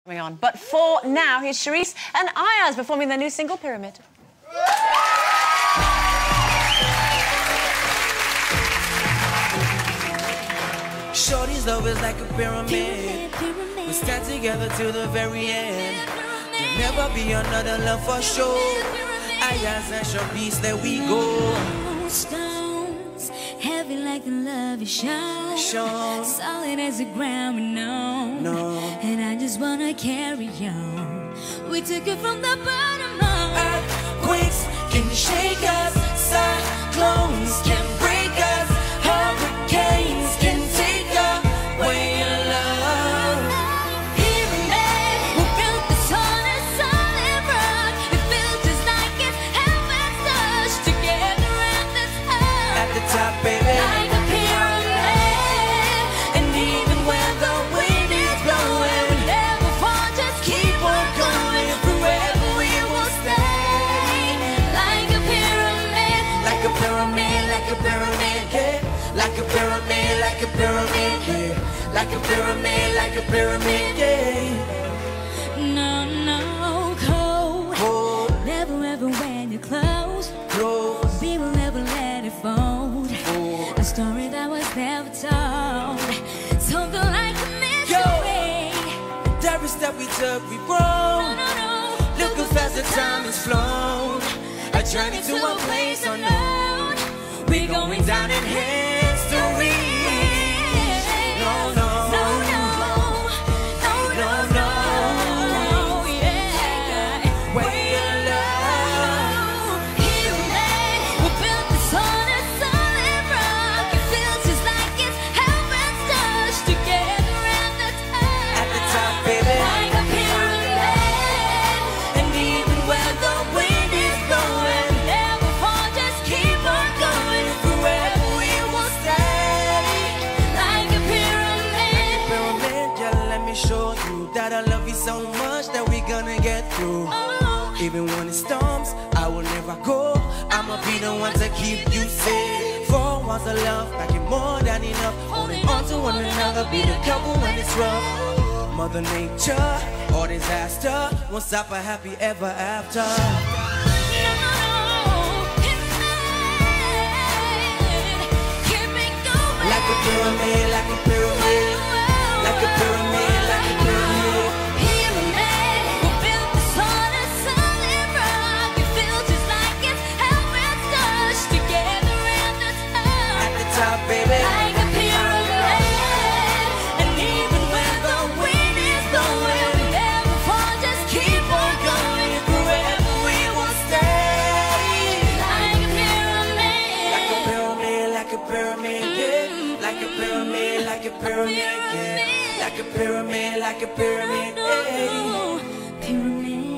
On. But for now, here's Charice and Iyaz performing their new single, Pyramid. Shorty's love is like a pyramid. We stand together till the very end. There'll never be another love for sure. Iyaz and Charice, there we go. Stones, heavy like the love you show. Solid as the ground we know. And I just wanna carry on. We took it from the bottom up. Earthquakes can shake us, cyclones can break us, hurricanes can take away your love. Pyramid, we built this on a solid rock. It feels just like it's heaven's touch together at the top. At the top, baby. Like a pyramid, and even when the wind is blowing, we never fall, just keep on going. Forever we will stay. Like a pyramid, Like a pyramid, like a pyramid, yeah. Like a pyramid, like a pyramid, yeah. Like a pyramid, like a pyramid, yeah. no, cold. Never ever when you're close. We will never let it fold. A story that was never told. Something like a mystery. Every step we took, we grown. Look how fast the time has flown. A journey to a place unknown. We're going down in history. No, no, No, yeah. Way of love. Pyramid, we built this on a solid rock. It feels just like it's heaven's touch together at the top. At the top, baby. Like a pyramid, And even when the wind is blowing, never fall, just keep on going. forever we will stay. Like a pyramid. Pyramid, yeah, let me show you that I love you so much that we gonna get through. Oh, Even when it storms, I will never go. I'ma be the one to keep you safe. 4 walls of love, packing more than enough. Holding on to one another, be the couple when it's rough. Mother Nature or disaster won't stop a happy ever after. keep it going. Like a pyramid, like a pyramid, like a pyramid, like a pyramid. Pyramid, we built this on a solid rock. It feels just like it's heaven's touch together at the top. At the top, baby. Like a pyramid, and even when the wind is blowing, we never fall, just keep on going. Forever we will stay. Like a pyramid, Like a pyramid, like a pyramid, yeah. Like a pyramid, like a pyramid, yeah. Like a pyramid, like a pyramid, yeah. pyramid.